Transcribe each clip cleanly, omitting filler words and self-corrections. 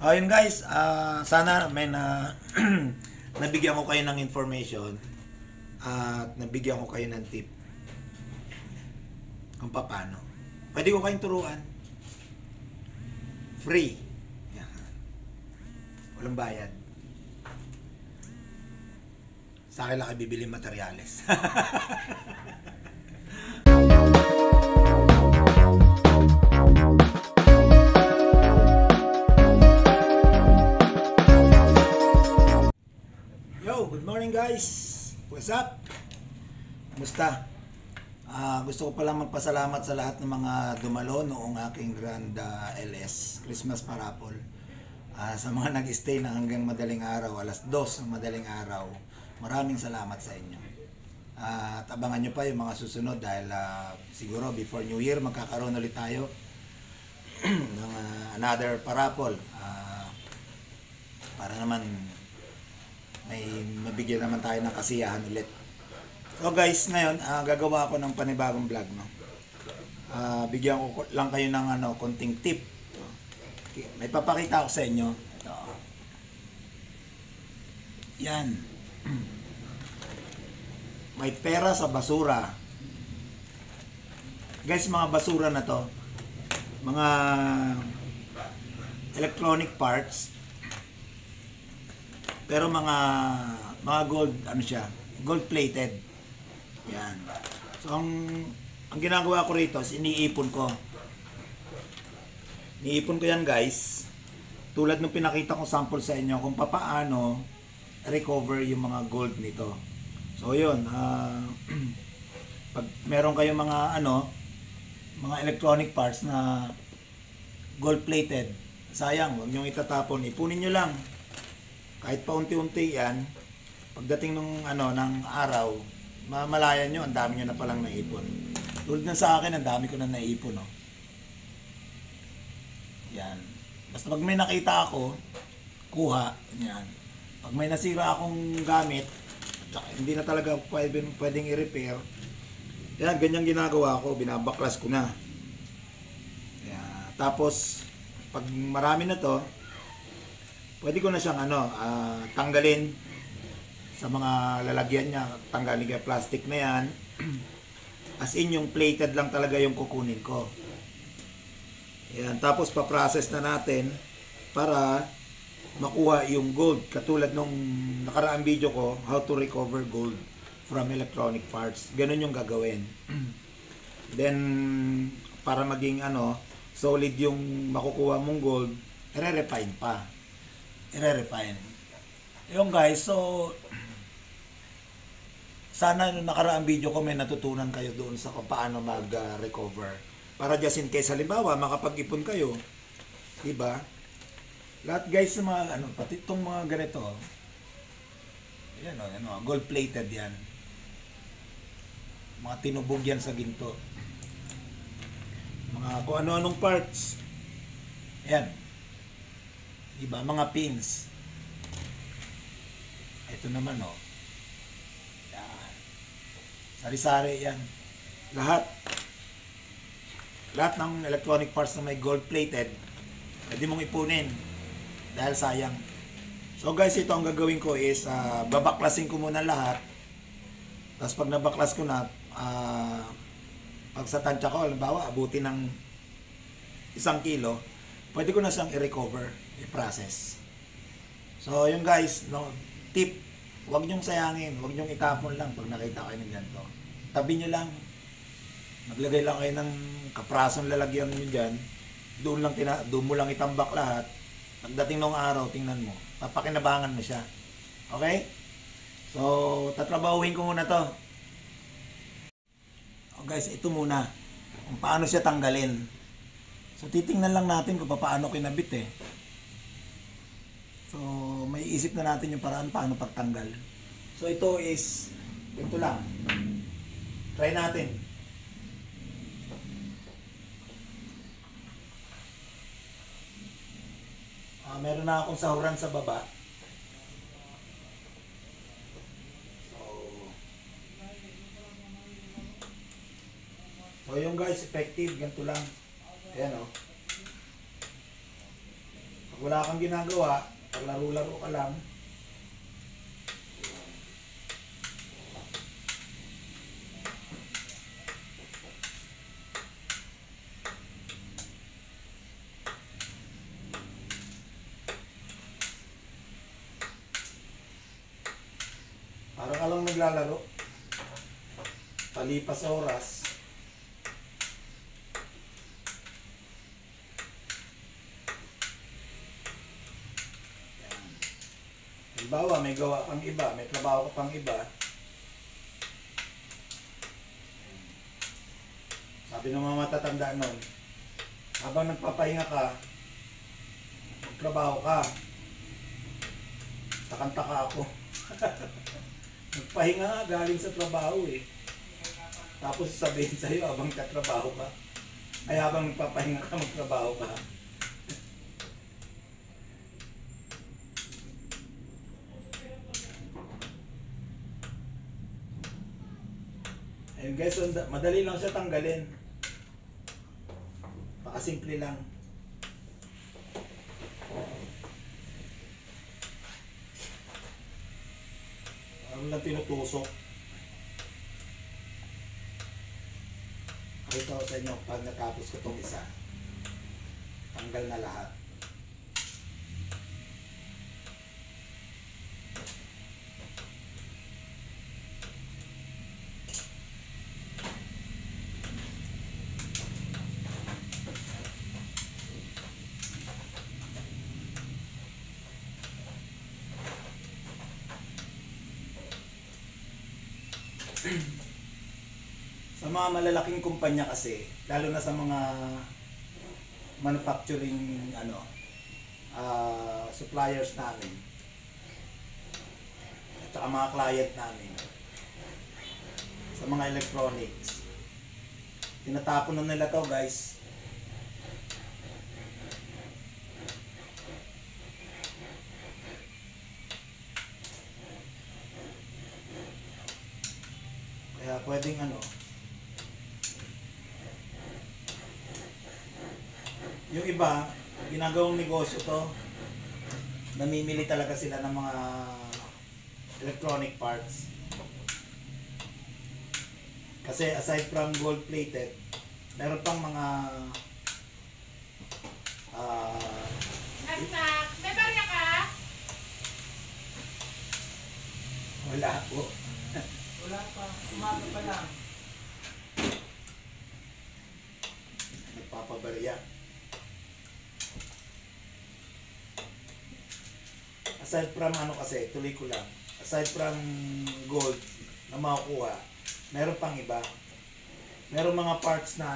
Ayun guys, sana may nabigyan ko kayo ng information at nabigyan ko kayo ng tip kung paano. Pwede ko kayong turuan. Free. Yan. Walang bayad. Sa akin lang kayo bibili materyales. Yo, good morning guys. What's up? Kumusta? Gusto ko palang magpasalamat sa lahat ng mga dumalo noong aking Grand LS Christmas Parapol. Sa mga nag-stay na hanggang madaling araw, alas 2 ng madaling araw. Maraming salamat sa inyo. At abangan nyo pa yung mga susunod dahil siguro before New Year magkakaroon ulit tayo ng another parapol. Para naman may mabigyan naman tayo ng kasiyahan ulit. So guys, ngayon gagawa ako ng panibagong vlog, no. Bigyan ko lang kayo ng konting tip. May papakita ko sa inyo. Ito. Yan. May pera sa basura. Guys, mga basura na to, mga electronic parts, pero mga gold, siya, gold plated. Yan. So ang ginagawa ko rito is iniipon ko. Iniipon ko yan guys. Tulad ng pinakita ko sample sa inyo kung paano recover yung mga gold nito. So yun, pag meron kayong mga mga electronic parts na gold plated, sayang, huwag nyo itatapon, ipunin nyo lang. Kahit paunti-unti yan, pagdating ng araw, mamalayan nyo, ang dami nyo na palang naipon. Tulad na sa akin, ang dami ko na naipon, no? Yan. Basta pag may nakita ako, kuha, yan. Pag may nasira akong gamit, hindi na talaga pwedeng i-repair, yan, ganyan ginagawa ko, binabaklas ko na. Yan. Tapos, pag marami na to, pwede ko na siyang tanggalin sa mga lalagyan niya, tanggalin yung plastic na yan. As in, yung plated lang talaga yung kukunin ko. Yan, tapos pa-process na natin para makuha yung gold. Katulad nung nakaraang video ko, how to recover gold from electronic parts. Ganun yung gagawin. Then, para maging solid yung makukuha mong gold, i-refine pa. I-refine. Yung guys, so sana nung nakaraang video ko may natutunan kayo doon sa kung paano mag-recover. Para just in case, halimbawa, makapag-ipon kayo. Diba? Lahat guys, sa mga, pati itong mga ganito, yan gold-plated yan. Mga tinubog yan sa ginto. Mga kung ano-anong parts. Yan. Diba? Mga pins. Ito naman, yan. Sari-sari yan. Lahat ng electronic parts na may gold-plated, pwede mong ipunin. Dahil sayang. So guys, ito ang gagawin ko is, babaklasin ko muna lahat. Tapos pag nabaklas ko na, pag sa tansya ko, halimbawa, abuti ng 1 kilo, pwede ko na siyang i-recover, i-process. So, yung guys, tip, huwag nyong sayangin, huwag nyong itapon lang pag nakita kayo ng ganito. Tabi nyo lang, maglagay lang kayo ng kaprasong lalagyan nyo dyan, doon mo lang itambak lahat. Pagdating ng araw, tingnan mo, papakinabangan mo siya. Okay? So, tatrabahuhin ko muna to. Oh guys, ito muna, kung paano siya tanggalin. So, titingnan lang natin kung paano kinabit eh. So, may isip na natin yung paraan paano pagtanggal. So, ito is, ito lang. Try natin. Meron na akong sahuran sa baba. So, yung guys, effective. Ganito lang. Ayan wala kang ginagawa, laro-laro ka lang. Para ka lang naglalaro. Palipas oras. Halimbawa, may gawa kang iba, may trabaho ka pang iba. Sabi ng mga matatanda nun, habang nagpapahinga ka, magtrabaho ka. Takanta-taka ako. Nagpahinga nga galing sa trabaho eh. Tapos sabihin sa'yo habang katrabaho ka. Ay habang nagpapahinga ka, magtrabaho ka. Ayun guys, madali lang siya tanggalin. Pakasimple lang. Ano lang tinutusok. Pakita ko sa inyo pag natapos ko itong isa. Tanggal na lahat. Sa mga malalaking kumpanya kasi, lalo na sa mga manufacturing suppliers namin at saka mga client namin sa mga electronics, tinatapon na nila to guys. Kaya pwedeng yung iba, ginagawang negosyo to, namimili talaga sila ng mga electronic parts. Kasi aside from gold plated, meron pang mga Anak, may barya ka? wala po. Wala pa. Umaga pa lang. Nagpapabarya. Aside from kasi, tuloy ko lang. Aside from gold na makukuha, meron pang iba. Meron mga parts na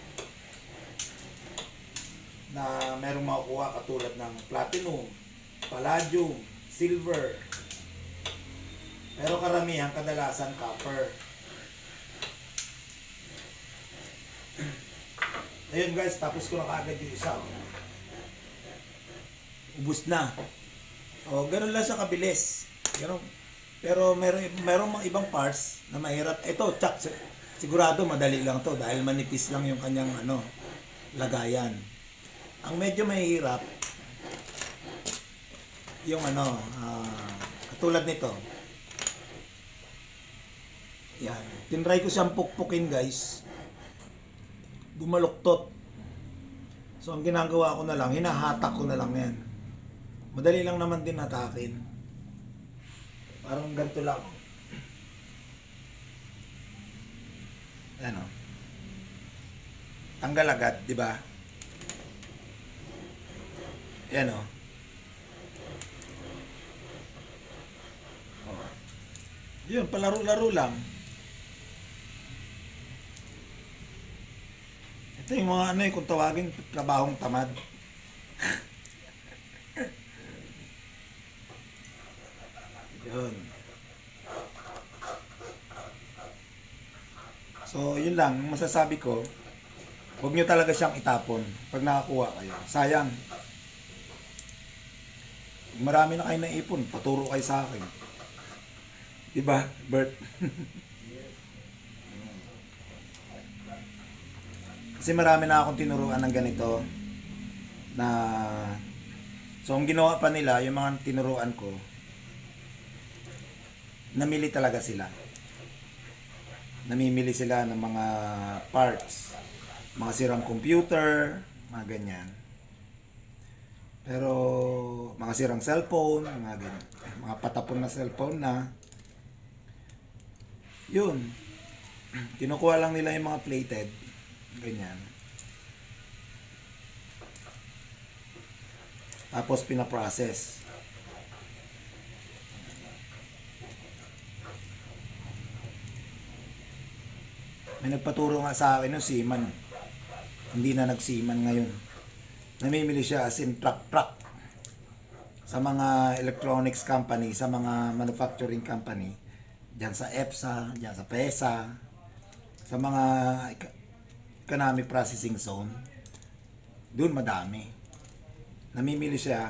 na merong makukuha katulad ng platinum, palladium, silver. Pero karamihan, kadalasan copper. Ayun guys, tapos ko na kaagad yung isa. Ubus na. O, ganun lang siya kabilis. Ganun. Pero merong mga ibang parts na mahirap. Ito, tsak, sigurado madali lang to dahil manipis lang yung kanyang lagayan. Ang medyo mahirap yung katulad nito. Yan. Tinry ko siyang pukpukin guys. Bumaluktot. So ang ginagawa ko na lang, hinahatak ko na lang yan. Madali lang naman din hatakin. Parang ganito lang. Ano? Tanggal agad, di ba? Yan o. Yun, palaro-laro lang. Ito yung mga kung tawagin, trabahong tamad. Yun. So, yun lang. Masasabi ko, huwag nyo talaga siyang itapon pag nakakuha kayo. Sayang. Marami na kayo naipon, paturo kayo sa akin. Diba, Bert? Kasi marami na akong tinuruan ng ganito na So, ang ginawa pa nila, yung mga tinuruan ko, namili talaga sila. Namimili sila ng mga parts. Mga sirang computer, mga ganyan. Pero, mga sirang cellphone, mga ganyan. Mga patapon na cellphone na. Yun. Kinukuha lang nila yung mga plated. Ganyan. Tapos pinaprocess. May nagpaturo nga sa akin ng seaman. Hindi na nagseaman ngayon. Namimili siya as in truck sa mga electronics company, sa mga manufacturing company, diyan sa EPSA, diyan sa PESA, sa mga economic processing zone. Doon madami. Namimili siya,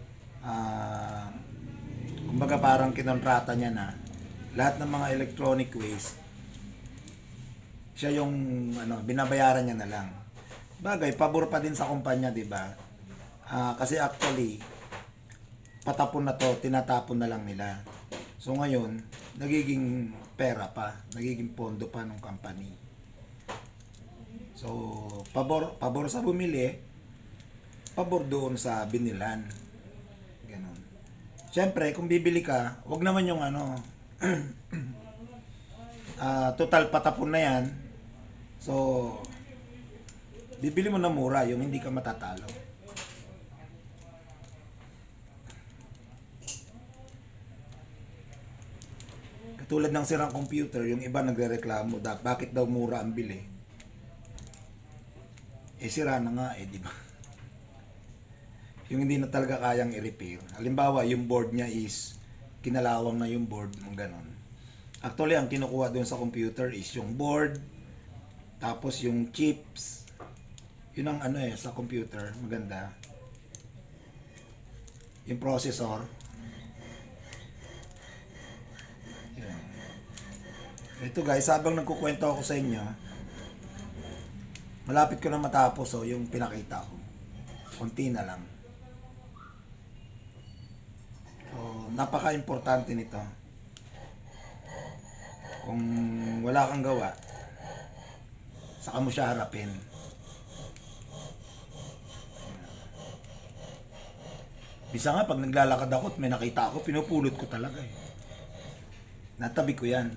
kumbaga parang kinontrata niya na lahat ng mga electronic waste, siya yung binabayaran niya na lang. Bagay, pabor pa din sa kumpanya, di ba? Kasi actually, patapon na to, tinatapon na lang nila. So ngayon, nagiging pera pa, nagiging pondo pa ng company. So, pabor sa bumili, pabor doon sa binilan. Ganon. Siyempre, kung bibili ka, wag naman yung total patapon na yan. So, bibili mo na mura, yung hindi ka matatalo. Katulad ng sirang computer, yung iba nagrereklamo, bakit daw mura ang bili? Sira na nga di ba? Yung hindi na talaga kayang i-repair. Halimbawa, yung board niya is kinalawang na yung board, ganon. Actually, ang kinukuha doon sa computer is yung board, tapos yung chips. Yun ang sa computer, maganda. Yung processor. Yan. Ito guys, habang nagkukwento ako sa inyo, malapit ko na matapos yung pinakita ko. Konti na lang. So, napaka-importante nito. Kung wala kang gawa, saka mo siya harapin. Bisa nga, pag naglalakad ako at may nakita ako, pinupulot ko talaga Natabi ko yan.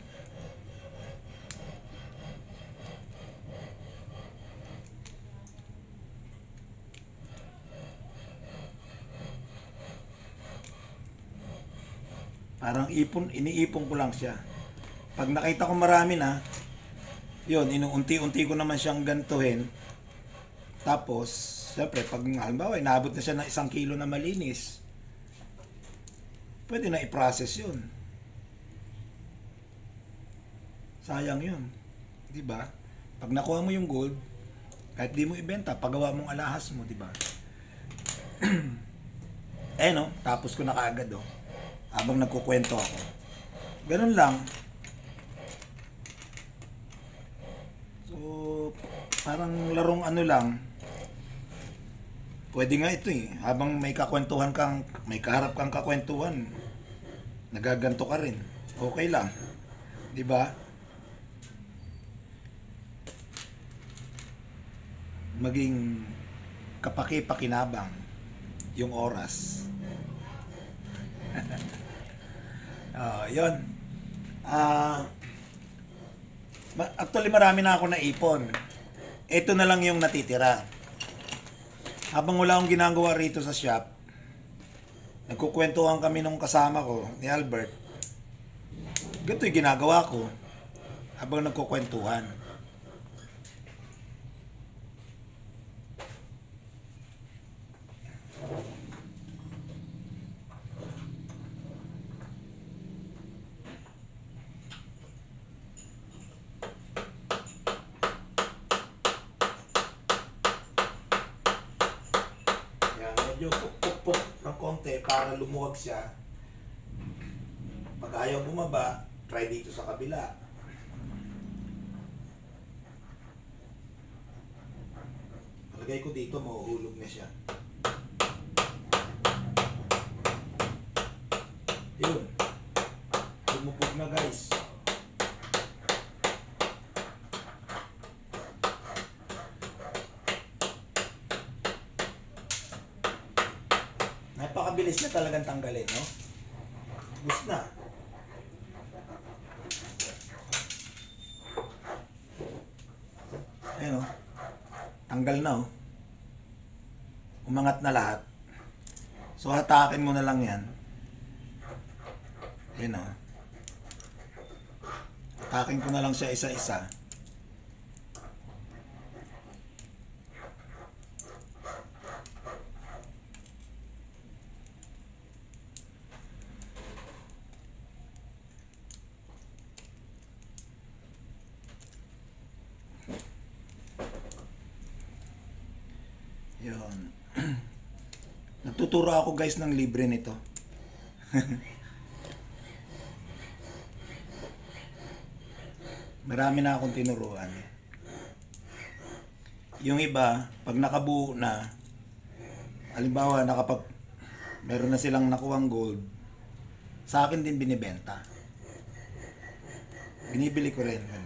Parang iniipon ko lang siya. Pag nakita ko marami na, yun, inuunti-unti ko naman siyang gantuhin. Tapos, siyempre, pag halimbawa, inaabot na siya ng 1 kilo na malinis, pwede na i-process yun. Sayang yun. Diba? Pag nakuha mo yung gold, kahit di mo ibenta, pagawa mong alahas mo, diba? Tapos ko na kaagad, habang nagkukwento ako. Ganun lang. So, parang larong lang. Pwede nga ito habang may kakwentuhan kang, may kaharap kang kakwentuhan, nagaganto ka rin. Okay lang. Di ba? Maging kapaki-pakinabang yung oras. Yun. Actually, marami na ako naipon. Ito na lang yung natitira. Habang wala akong ginagawa rito sa shop, nagkukwentuhan kami nung kasama ko, ni Albert. Ganito yung ginagawa ko habang nagkukwentuhan. Medyo pupuk ng konti para lumuwag siya. Pag ayaw bumaba, try dito sa kabila. Palagay ko dito, mahuhulog na siya. Napakabilis niya talagang tanggalin, no? Bus na. Ayun, oh. Tanggal na, oh. Umangat na lahat. So, hatakin mo na lang yan. Ayun, oh. Hatakin ko na lang siya isa-isa. Yun. Nagtuturo ako guys ng libre nito. Marami na akong tinuruan. Yung iba, pag nakabuo na, halimbawa meron na silang nakuwang gold, sa akin din binibenta. Binibili ko rin. Ganun.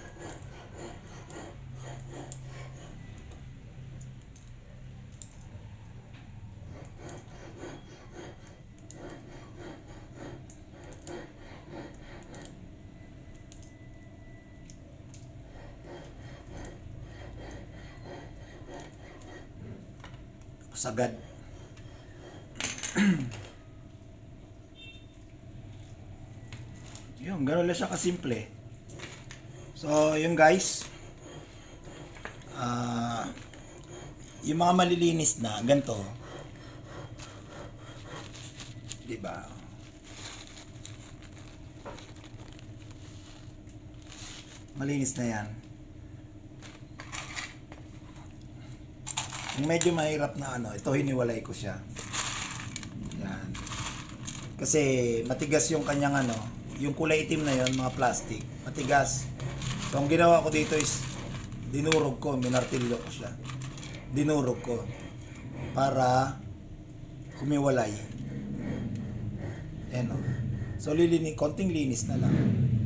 Sagad. Yun, gano'n lang siya kasimple. So, yun guys. Yung mga malilinis na, ganito. Diba? Malinis na yan. Yung medyo mahirap na ito hiniwalay ko siya. Yan. Kasi matigas yung kanyang yung kulay itim na yon, mga plastic. Matigas. So ang ginawa ko dito is dinurog ko, minartilyo ko siya. Dinurog ko para humiwalay. Ayan o. So konting linis na lang.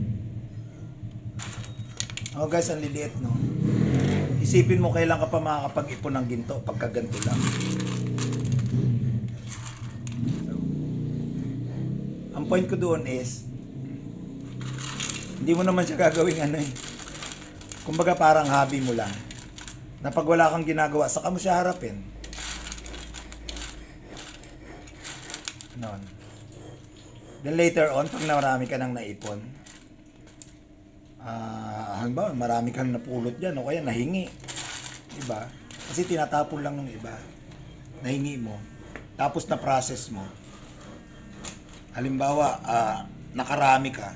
Oh guys, ang liliit, no? Isipin mo kailan ka pa makakapag-ipon ng ginto pagka ganito lang. So, ang point ko doon is hindi mo naman siya gagawing kumbaga parang hobby mo lang na pag wala kang ginagawa saka mo siya harapin. Noon. Then later on, pag marami ka nang naipon, halimbawa marami kang napulot dyan o kaya nahingi, diba? Kasi tinatapon lang ng iba, nahingi mo, tapos na process mo. Halimbawa nakarami ka,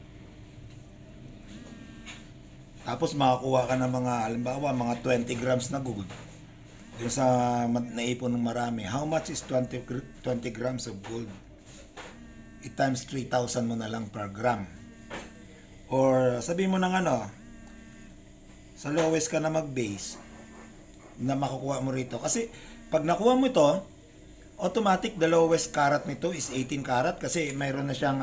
tapos makakuha ka ng mga halimbawa mga 20 grams na gold yung sa naipon ng marami. How much is 20 grams of gold? It times 3,000 mo na lang per gram. Or sabihin mo ng sa lowest ka na mag-base na makukuha mo rito. Kasi pag nakuha mo ito, automatic the lowest carat nito is 18 carat kasi mayroon na siyang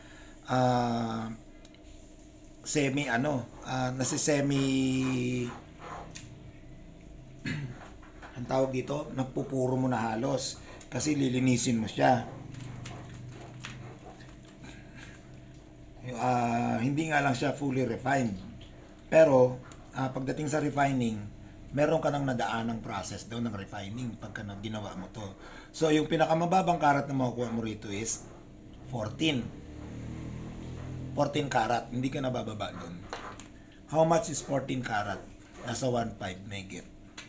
nasi-semi ang tawag dito, nagpupuro mo na halos kasi lilinisin mo siya. Hindi nga lang siya fully refined. Pero pagdating sa refining, meron ka nang nadaanang process daw ng refining pagka ginawa mo to. So yung pinakamababang karat na makukuha mo rito is 14 karat, hindi ka nabababa doon. How much is 14 karat? Nasa 1.5 megit.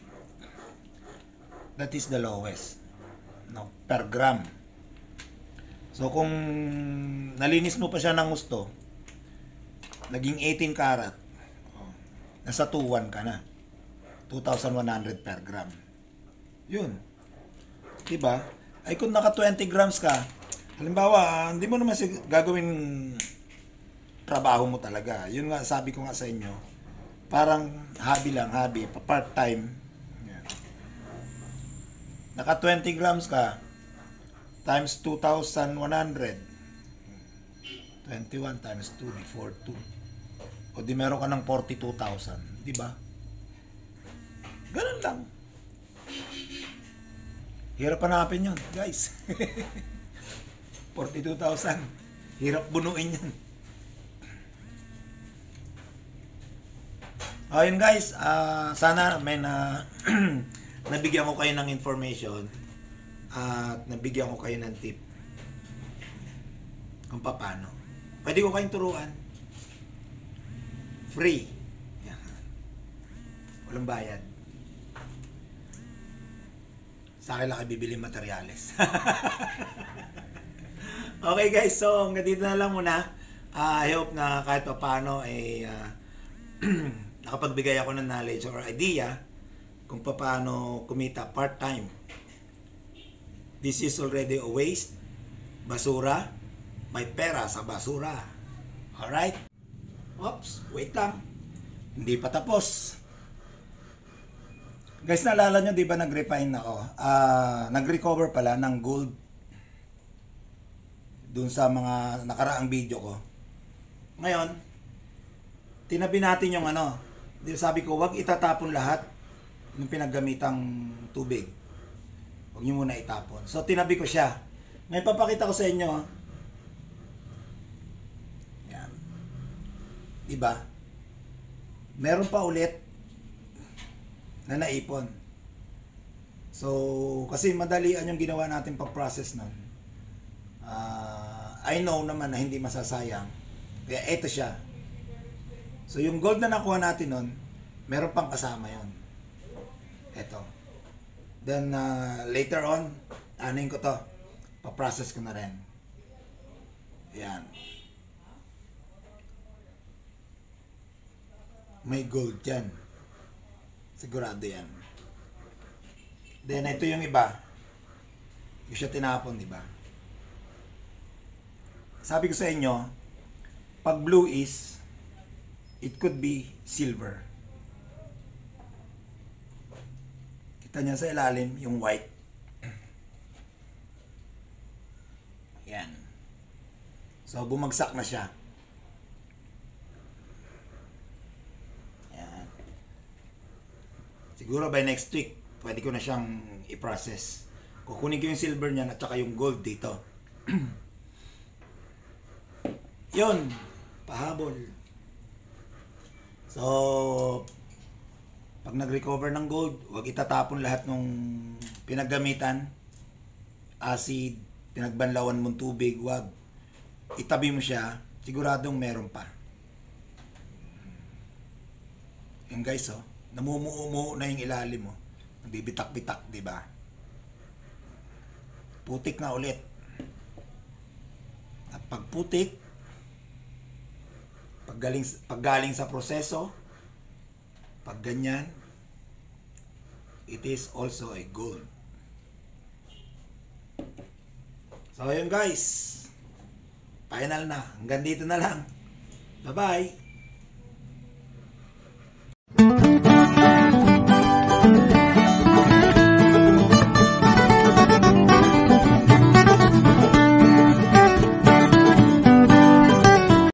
That is the lowest, no, per gram. So kung nalinis mo pa siya ng gusto, naging 18 karat, nasa 2.1 ka na. 2,100 per gram. Yun. Diba? Ay kung naka 20 grams ka, halimbawa, hindi mo naman gagawin trabaho mo talaga. Yun nga, sabi ko nga sa inyo, parang hobby lang, part-time. Yan. Naka 20 grams ka, times 2,100. 21 times 2 before 2. O di meron ka ng 42,000. Di ba? Ganun lang. Hirap hanapin yun, guys. 42,000. Hirap bunuin yan. Ayun guys, sana may nabigyan ko kayo ng information at nabigyan ko kayo ng tip kung paano. Pwede ko kayong turuan. Free. Yan. Walang bayad. Sa akin lang kayo bibili materyales. Okay guys, so hanggang dito na lang muna. I hope na kahit paano ay nakapagbigay ako ng knowledge or idea kung paano kumita part-time. This is already a waste. Basura. May pera sa basura. Alright? Oops, wait lang. Hindi pa tapos. Guys, naalala nyo, di ba nag-refine ako? Nag-recover pala ng gold dun sa mga nakaraang video ko. Ngayon, tinabi natin yung ano. Sabi ko, wag itatapon lahat ng pinaggamitang tubig. Huwag nyo muna itapon. So, tinabi ko siya. Ngayon, papakita ko sa inyo. Yan. Diba? Meron pa ulit na naipon. So, kasi madalian yung ginawa natin pag-process nun. I know naman na hindi masasayang. Kaya eto siya. So, yung gold na nakuha natin nun, meron pang kasama yon. Eto. Then, later on, anuin ko to. Pa-process ko na rin. Ayan. May gold yan. Sigurado yan. Then, ito yung iba. Yung siya tinapon, di ba? Sabi ko sa inyo, pag blue is, it could be silver. Kita niya sa ilalim, yung white. Yan. So, bumagsak na siya. Yan. Siguro by next week, pwede ko na siyang i-process. Kukunin ko yung silver niyan at saka yung gold dito. Yun. Pahabol. So, pag nag-recover ng gold, huwag itatapon lahat ng pinaggamitan. Acid, pinagbanlawan mong tubig, huwag. Itabi mo siya, siguradong meron pa. Yan guys, oh. Namumuo na yung ilalim mo. Nagbibitak-bitak, di ba? Putik na ulit. At pag putik, paggaling sa proseso, pag ganyan, it is also a gold. So, ayun guys. Final na. Hanggang dito na lang. Bye-bye.